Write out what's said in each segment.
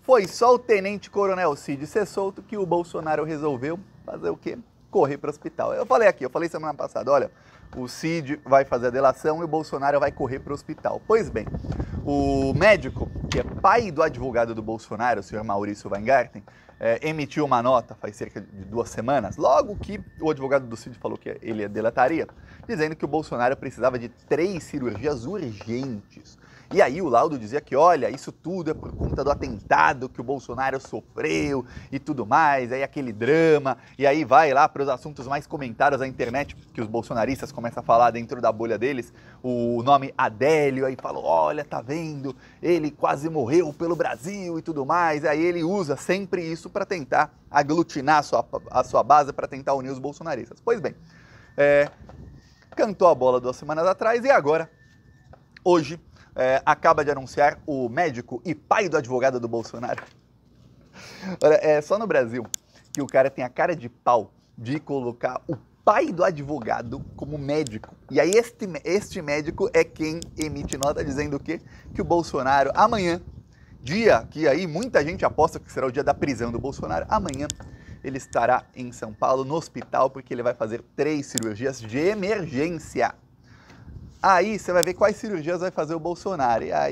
foi só o tenente-coronel Cid ser solto que o Bolsonaro resolveu fazer o quê? Correr para o hospital. Eu falei semana passada, olha, o Cid vai fazer a delação e o Bolsonaro vai correr para o hospital. Pois bem, o médico, que é pai do advogado do Bolsonaro, o senhor Maurício Weingarten, emitiu uma nota faz cerca de 2 semanas, logo que o advogado do Cid falou que ele delataria, dizendo que o Bolsonaro precisava de 3 cirurgias urgentes. E aí o laudo dizia que, olha, isso tudo é por conta do atentado que o Bolsonaro sofreu e tudo mais, aí aquele drama, e aí vai lá para os assuntos mais comentados da internet, que os bolsonaristas começam a falar dentro da bolha deles, o nome Adélio, aí falou, olha, tá vendo, ele quase morreu pelo Brasil e tudo mais, aí ele usa sempre isso para tentar aglutinar a sua base, para tentar unir os bolsonaristas. Pois bem, cantou a bola 2 semanas atrás e agora, hoje, acaba de anunciar o médico e pai do advogado do Bolsonaro. Olha, é só no Brasil que o cara tem a cara de pau de colocar o pai do advogado como médico. E aí este médico é quem emite nota dizendo o quê? Que o Bolsonaro, amanhã, dia que aí muita gente aposta que será o dia da prisão do Bolsonaro, amanhã ele estará em São Paulo, no hospital, porque ele vai fazer 3 cirurgias de emergência. Aí você vai ver quais cirurgias vai fazer o Bolsonaro. E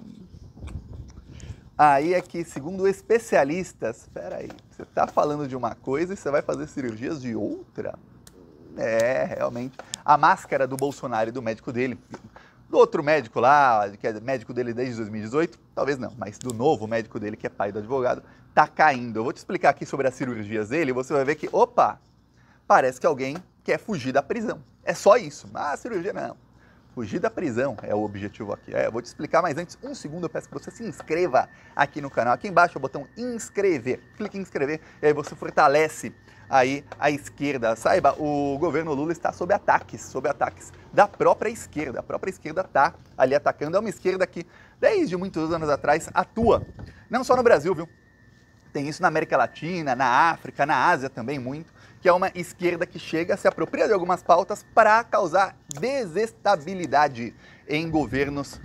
aí é que, segundo especialistas, espera aí, você está falando de uma coisa e você vai fazer cirurgias de outra? Realmente. A máscara do Bolsonaro e do médico dele, do outro médico lá, que é médico dele desde 2018, talvez não, mas do novo médico dele, que é pai do advogado, tá caindo. Eu vou te explicar aqui sobre as cirurgias dele e você vai ver que, opa, parece que alguém quer fugir da prisão. É só isso. Ah, cirurgia não. Fugir da prisão é o objetivo aqui. Eu vou te explicar, mas antes, 1 segundo, eu peço que você se inscreva aqui no canal. Aqui embaixo é o botão inscrever. Clique em inscrever e aí você fortalece aí a esquerda. Saiba, o governo Lula está sob ataques da própria esquerda. A própria esquerda está ali atacando. É uma esquerda que, desde muitos anos atrás, atua. Não só no Brasil, viu? Tem isso na América Latina, na África, na Ásia também muito, que é uma esquerda que chega, se apropria de algumas pautas para causar desestabilidade em governos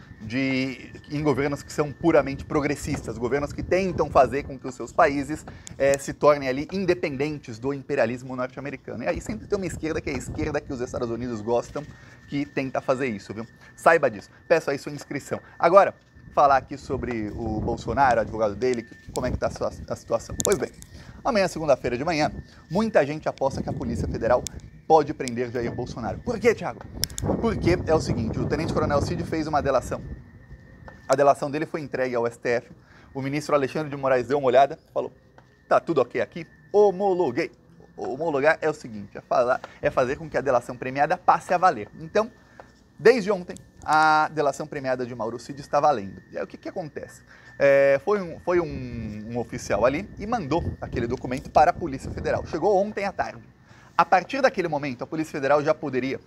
que são puramente progressistas, governos que tentam fazer com que os seus países se tornem ali independentes do imperialismo norte-americano. E aí sempre tem uma esquerda que é a esquerda que os Estados Unidos gostam, que tenta fazer isso, viu? Saiba disso. Peço aí sua inscrição. Agora, falar aqui sobre o Bolsonaro, o advogado dele, como é que está a situação. Pois bem, amanhã, segunda-feira de manhã, muita gente aposta que a Polícia Federal pode prender Jair Bolsonaro. Por quê, Thiago? Porque é o seguinte, o tenente-coronel Cid fez uma delação. A delação dele foi entregue ao STF. O ministro Alexandre de Moraes deu uma olhada, falou, tá tudo ok aqui, homologuei. Homologar é o seguinte, é fazer com que a delação premiada passe a valer. Então, desde ontem, a delação premiada de Mauro Cid está valendo. E aí o que acontece? Foi um oficial ali e mandou aquele documento para a Polícia Federal. Chegou ontem à tarde. A partir daquele momento, a Polícia Federal já poderia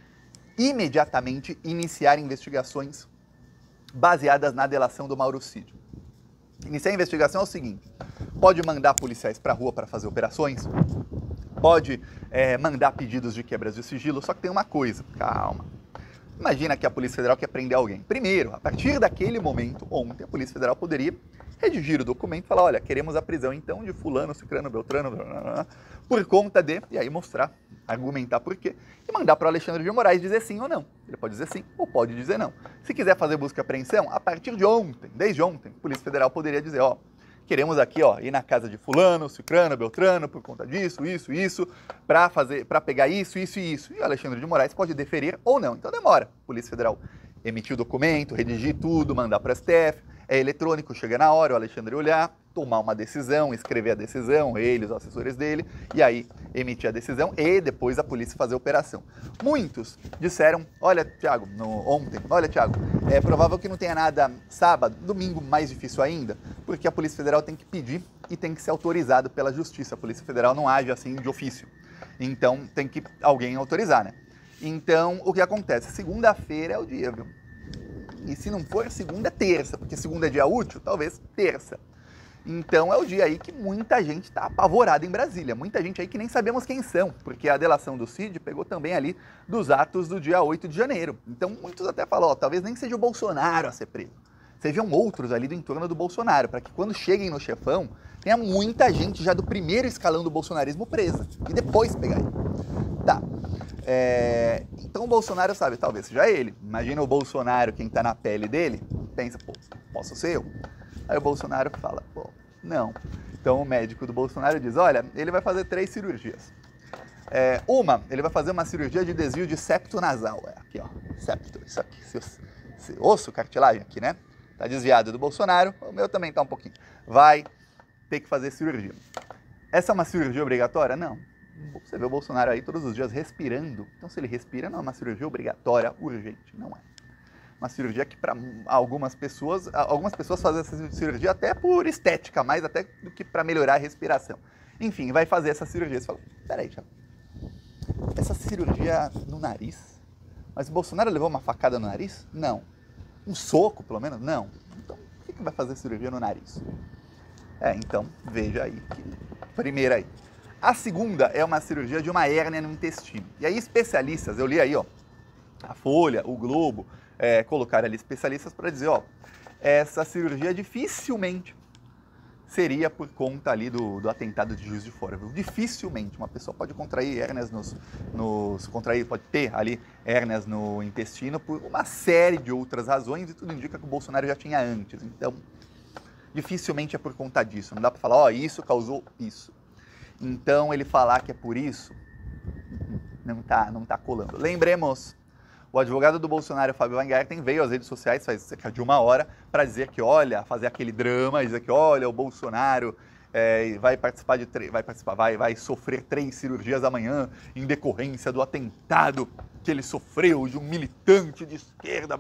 imediatamente iniciar investigações baseadas na delação do Mauro Cid. Iniciar a investigação é o seguinte, pode mandar policiais para a rua para fazer operações, pode mandar pedidos de quebras de sigilo, só que tem uma coisa, calma. Imagina que a Polícia Federal quer prender alguém. Primeiro, a partir daquele momento, ontem, a Polícia Federal poderia redigir o documento e falar, olha, queremos a prisão então de fulano, cicrano, beltrano, por conta de, e aí mostrar, argumentar por quê, e mandar para o Alexandre de Moraes dizer sim ou não. Ele pode dizer sim ou pode dizer não. Se quiser fazer busca e apreensão, a partir de ontem, desde ontem, a Polícia Federal poderia dizer, ó, queremos aqui, ó, ir na casa de fulano, cicrano, beltrano, por conta disso, isso, para pegar isso. E o Alexandre de Moraes pode deferir ou não. Então demora. A Polícia Federal emitir o documento, redigir tudo, mandar para o STF, é eletrônico, chega na hora, o Alexandre olhar, tomar uma decisão, escrever a decisão, ele, os assessores dele, e aí emitir a decisão e depois a polícia fazer a operação. Muitos disseram, olha, Thiago, ontem, é provável que não tenha nada sábado, domingo mais difícil ainda, porque a Polícia Federal tem que pedir e tem que ser autorizado pela Justiça. A Polícia Federal não age assim de ofício, então tem que alguém autorizar, né? Então, o que acontece? Segunda-feira é o dia, viu? E se não for segunda, é terça, porque segunda é dia útil, talvez terça. Então é o dia aí que muita gente está apavorada em Brasília, muita gente aí que nem sabemos quem são, porque a delação do Cid pegou também ali dos atos do dia 8 de janeiro. Então muitos até falam, ó, talvez nem seja o Bolsonaro a ser preso. sejam outros ali do entorno do Bolsonaro, para que quando cheguem no chefão, tenha muita gente já do primeiro escalão do bolsonarismo presa, e depois pegar ele. Tá. Então o Bolsonaro sabe, talvez seja ele. Imagina o Bolsonaro, quem tá na pele dele, pensa, pô, posso ser eu? Aí o Bolsonaro fala, pô, não. Então o médico do Bolsonaro diz, olha, ele vai fazer 3 cirurgias. Ele vai fazer uma cirurgia de desvio de septo nasal. Aqui, ó, septo, isso aqui, esse osso, cartilagem aqui, né? Tá desviado do Bolsonaro, o meu também tá um pouquinho. Vai ter que fazer cirurgia. Essa é uma cirurgia obrigatória? Não. Você vê o Bolsonaro aí todos os dias respirando. Então, se ele respira, não é uma cirurgia obrigatória, urgente. Não é. Uma cirurgia que para algumas pessoas fazem essa cirurgia até por estética, mais até do que para melhorar a respiração. Enfim, vai fazer essa cirurgia. Você fala, peraí, Thiago, essa cirurgia no nariz? Mas o Bolsonaro levou uma facada no nariz? Não. Um soco, pelo menos? Não. Então, por que vai fazer cirurgia no nariz? Então, veja aí. Primeira aí. A segunda é uma cirurgia de uma hérnia no intestino. E aí especialistas, eu li aí, ó, a Folha, o Globo, colocaram ali especialistas para dizer, ó, essa cirurgia dificilmente seria por conta ali do atentado de Juiz de Fora, viu? Dificilmente uma pessoa pode contrair hérnias pode ter ali hérnias no intestino por uma série de outras razões e tudo indica que o Bolsonaro já tinha antes. Então, dificilmente é por conta disso. Não dá para falar, ó, isso causou isso. Então, ele falar que é por isso, não tá colando. Lembremos, o advogado do Bolsonaro, Fábio Weingarten, veio às redes sociais faz cerca de 1 hora para dizer que, olha, fazer aquele drama, dizer que, olha, o Bolsonaro vai sofrer 3 cirurgias amanhã em decorrência do atentado que ele sofreu de um militante de esquerda.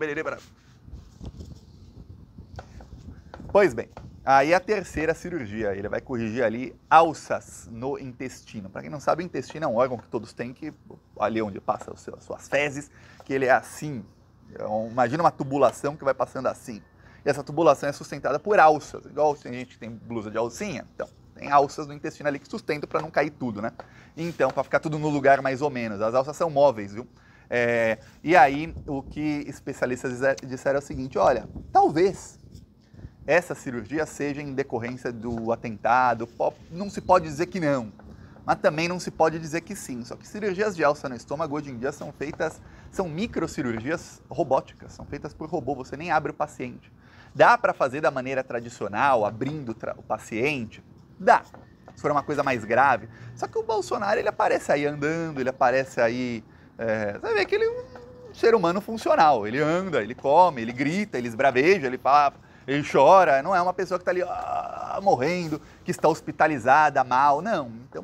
Pois bem, aí a terceira cirurgia, ele vai corrigir ali alças no intestino. Para quem não sabe, o intestino é um órgão que todos têm, que ali onde passa as suas fezes, que ele é assim. Imagina uma tubulação que vai passando assim. E essa tubulação é sustentada por alças. Igual tem gente que tem blusa de alcinha, então tem alças no intestino ali que sustentam para não cair tudo, né? Então, para ficar tudo no lugar mais ou menos. As alças são móveis, viu? E aí, o que especialistas disseram é o seguinte, olha, talvez essa cirurgia seja em decorrência do atentado, não se pode dizer que não, mas também não se pode dizer que sim. Só que cirurgias de alça no estômago hoje em dia são microcirurgias robóticas, são feitas por robô, você nem abre o paciente. Dá para fazer da maneira tradicional, abrindo o paciente? Dá, se for uma coisa mais grave. Só que o Bolsonaro, ele aparece aí andando, ele aparece aí, você vê que ele é um ser humano funcional, ele anda, ele come, ele grita, ele esbraveja, ele fala, ele chora, não é uma pessoa que está ali morrendo, que está hospitalizada, mal, não. Então,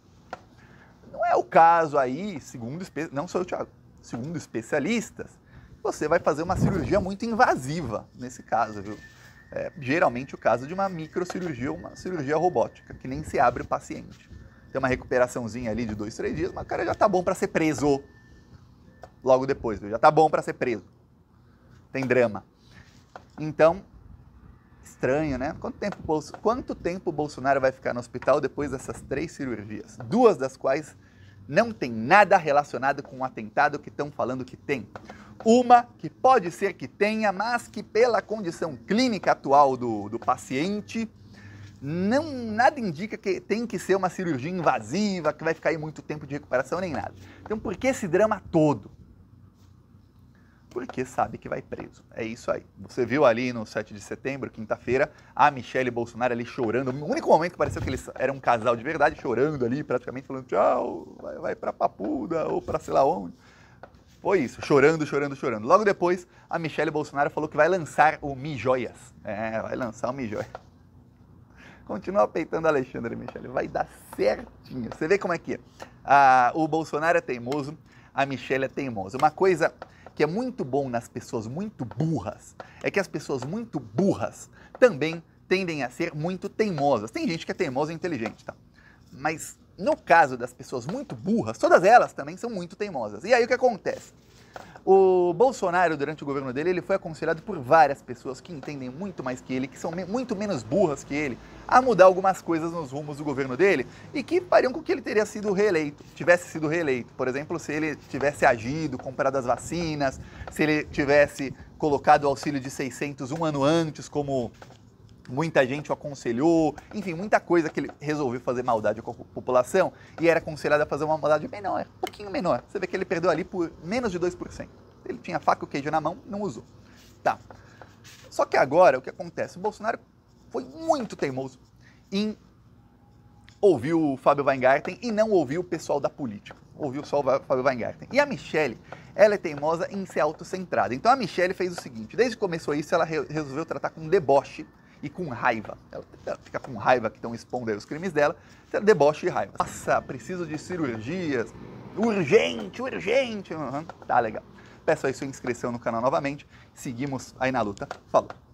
não é o caso aí, não sou eu, Thiago, segundo especialistas, você vai fazer uma cirurgia muito invasiva nesse caso, viu? Geralmente o caso de uma microcirurgia ou uma cirurgia robótica, que nem se abre o paciente. Tem uma recuperaçãozinha ali de 2, 3 dias, mas o cara já tá bom para ser preso logo depois, viu? Já tá bom para ser preso. Tem drama. Então, estranho, né? Quanto tempo o Bolsonaro vai ficar no hospital depois dessas 3 cirurgias? 2 das quais não tem nada relacionado com o atentado que estão falando que tem. Uma que pode ser que tenha, mas que pela condição clínica atual do paciente, nada indica que tem que ser uma cirurgia invasiva, que vai ficar aí muito tempo de recuperação, nem nada. Então, por que esse drama todo? Porque sabe que vai preso. É isso aí. Você viu ali no 7 de setembro, quinta-feira, a Michelle Bolsonaro ali chorando. O único momento que pareceu que eles eram um casal de verdade, chorando ali, praticamente falando tchau, vai pra Papuda ou pra sei lá onde. Foi isso, chorando. Logo depois, a Michelle Bolsonaro falou que vai lançar o Mi Joias. Vai lançar o Mi Joias. Continua peitando a Alexandre, Michelle. Vai dar certinho. Você vê como é que é. O Bolsonaro é teimoso, a Michelle é teimosa. Uma coisa que é muito bom nas pessoas muito burras é que as pessoas muito burras também tendem a ser muito teimosas. Tem gente que é teimosa e inteligente, tá? Mas no caso das pessoas muito burras, todas elas também são muito teimosas. E aí o que acontece? O Bolsonaro, durante o governo dele, ele foi aconselhado por várias pessoas que entendem muito mais que ele, que são muito menos burras que ele, a mudar algumas coisas nos rumos do governo dele e que fariam com que ele teria sido reeleito, tivesse sido reeleito. Por exemplo, se ele tivesse agido, comprado as vacinas, se ele tivesse colocado o auxílio de 600 um ano antes, como muita gente o aconselhou, enfim, muita coisa que ele resolveu fazer maldade com a população e era aconselhado a fazer uma maldade menor, um pouquinho menor. Você vê que ele perdeu ali por menos de 2%. Ele tinha faca e o queijo na mão, não usou. Tá. Só que agora, o que acontece? O Bolsonaro foi muito teimoso em ouvir o Fábio Weingarten e não ouvir o pessoal da política. Ouviu só o Fábio Weingarten. E a Michelle, ela é teimosa em ser autocentrada. Então a Michelle fez o seguinte, desde que começou isso, ela resolveu tratar com deboche e com raiva. Ela fica com raiva que estão expondo aí os crimes dela, deboche e raiva. Nossa, preciso de cirurgias, urgente, urgente. Tá legal. Peço aí sua inscrição no canal novamente. Seguimos aí na luta. Falou!